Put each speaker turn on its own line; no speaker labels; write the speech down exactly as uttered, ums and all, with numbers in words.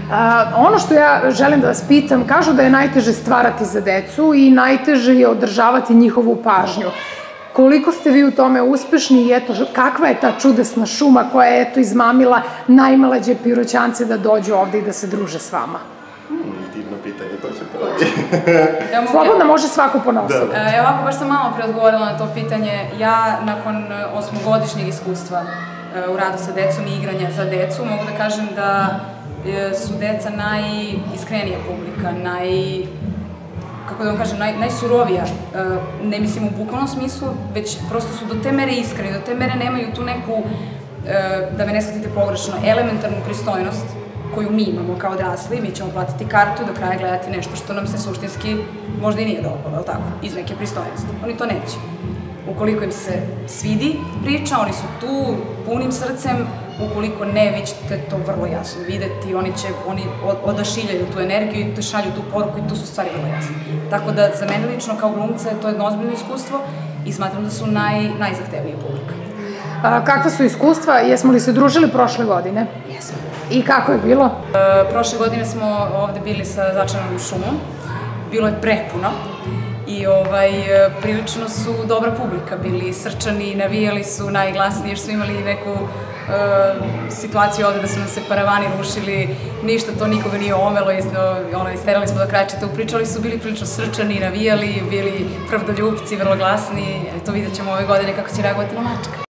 Ono što ja želim da vas pitam, kažu da je najteže stvarati za decu i najteže je održavati njihovu pažnju. Koliko ste vi u tome uspešni i eto, kakva je ta čudesna šuma koja je eto izmamila najmlađe Piroćance da dođu ovde i da se druže s vama?
Divno pitanje, to će pravi.
Slobodno može svako ponositi.
Evo ovako, baš sam malo preodgovorila na to pitanje. Ja nakon osmogodišnjeg iskustva u radu sa decom i igranja za decu mogu da kažem da su deca najiskrenija publika, naj... kako da vam kažem, najsurovija, ne mislim u bukvalnom smislu, već prosto su do te mere iskreni, do te mere nemaju tu neku, da me ne shvatite pogrešno, elementarnu pristojnost koju mi imamo kao odrasli, mi ćemo platiti kartu i do kraja gledati nešto što nam se suštinski možda i nije dopalo, ali tako, iz neke pristojnosti. Oni to neće. Ukoliko im se svidi priča, oni su tu punim srcem, ukoliko ne, vi ćete to vrlo jasno videti, oni će, oni odašiljaju tu energiju i šalju tu poruku i tu su stvari vrlo jasne. Tako da za mene lično kao glumca je to jedno ozbiljno iskustvo i smatram da su najzahtevnija publika.
Kakva su iskustva? Jesmo li se družili prošle godine?
Jesmo.
I kako je bilo?
Prošle godine smo ovde bili sa Začaranom šumom, bilo je prepuno. I prilično su dobra publika, bili srčani, navijali su najglasnije, jer su imali neku situaciju ovde da su nam se paravani rušili, ništa to nikoga nije omelo, isterali smo do kraja čitavu priču, ali su bili prilično srčani, navijali, bili pravdoljupci, vrlo glasni, eto vidjet ćemo ove godine kako će reagovati na mačka.